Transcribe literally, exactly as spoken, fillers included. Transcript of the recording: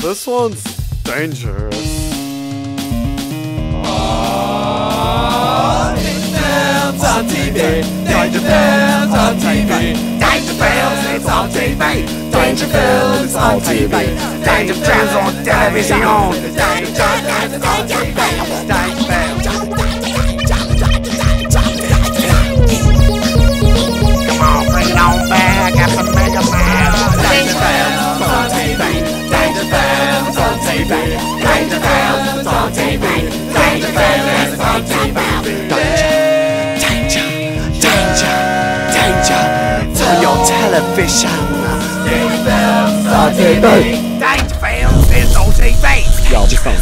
This one's dangerous. Oh, Danger Films on T V. Danger Films on T V. Danger Films, it's on T V. Danger Films on T V. Danger Films on television. Danger Films on T V. Danger Films. Come on, bring it on back after Mega Man. Danger Films on T V. Danger Films on T V. Danger Films on T V. Danger Films on T V. Danger, danger, danger to your television. Danger Films on T V. Danger Films is on T V. Danger Films